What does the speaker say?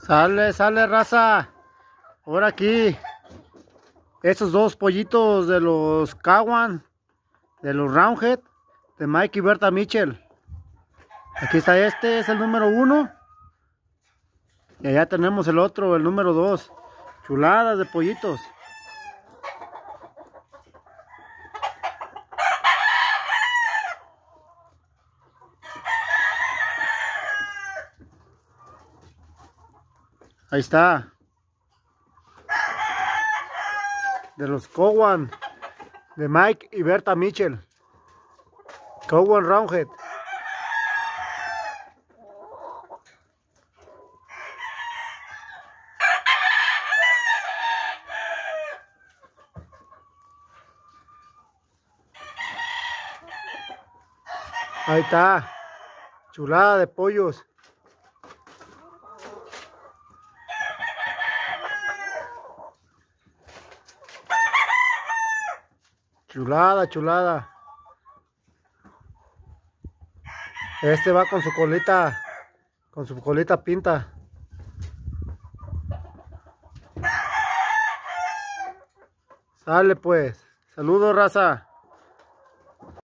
Sale, sale, raza. Ahora aquí. Estos dos pollitos de los Cowan, de los Roundhead, de Mike y Berta Mitchell. Aquí está este, es el número 1. Y allá tenemos el otro, el número 2. Chuladas de pollitos. Ahí está. De los Cowan, de Mike y Berta Mitchell. Cowan Roundhead. Ahí está. Chulada de pollos. Chulada, chulada. Este va con su colita pinta. Sale pues. Saludos, raza.